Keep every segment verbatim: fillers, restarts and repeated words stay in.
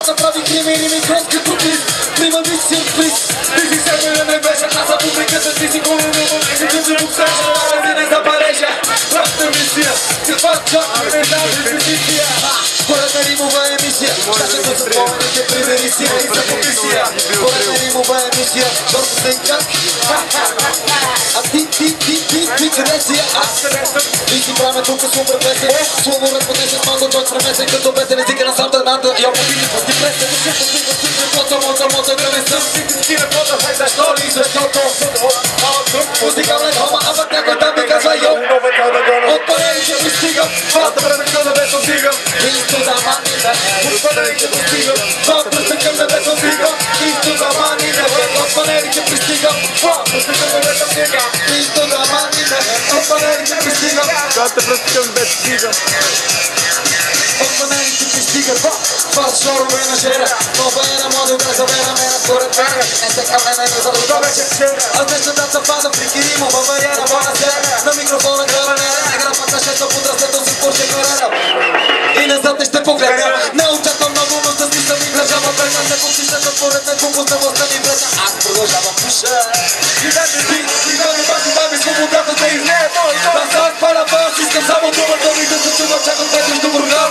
Направи кримини ми крот като приз. Прима ми сюрприз. Ти си себе не беше каза публиката. Ти си колено не ти си буксажа. Рази не запарежа. Правна мисия. Каква чак не знам репетиция. Хората римова емисия. Чакато за спомените примери си и за комисия. Хората римова емисия. Дорко се как. А ти, ти, ти, ти, ти, къде си? Аз ти си правя тук супер песен. Слово разпотесен, малко той премесен. Като песен езика на сам търната. Я побили пъти пресен. Да се постига, стига, мота, мота, мота, да не съм. Ти си на мота, хай защо ли? Защото музикална хома, а пък някой там ми казва йо. От панелите пристигам, два пръстъка на бето вдигам. Исто да манина, от панелите пристигам. Два пръстъка на бето вдигам. Исто да манина, от панелите пристигам. Два пръстъка на бето вдигам. Исто да манина, от панелите пристигам. Два пръстъка на бето вдигам. От панелите пристигам. Това шорове на жера. Нова ера, младо гразовера, мера според мене. Не така мене не задължа вече вчера. Аз днешна дата пада при Киримо, във вариера, бана сера. На микрофона граванера, негра пътна шеста подрастето си Порше Карера. И назад не ще погледна. Не очаквам много, но с мисъл ми гражава прека. Не подсищата според мен компостта ми влека. Аз продължавам пуша. И да не би, и да не бати, да ми свободата да излее мой дом. Да съм пара паш, искам само думата ми да се чува, чакам те между бургал.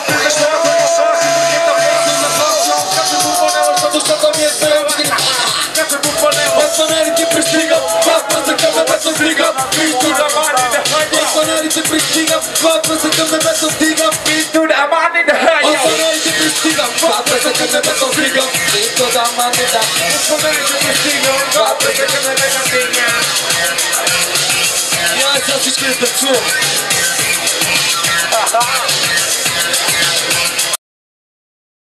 Защото ми е стоял. От панелите пристигам, два пръстъка ме бето вдигам. Исто да манина, от панелите пристигам, два пръстъка ме бето вдигам. Исто да манина, от панелите пристигам, два пръстъка ме бето вдигам. Исто да манина, от панелите пристигам, два пръстъка ме бето вдигам. И ай сега всички да танцувам.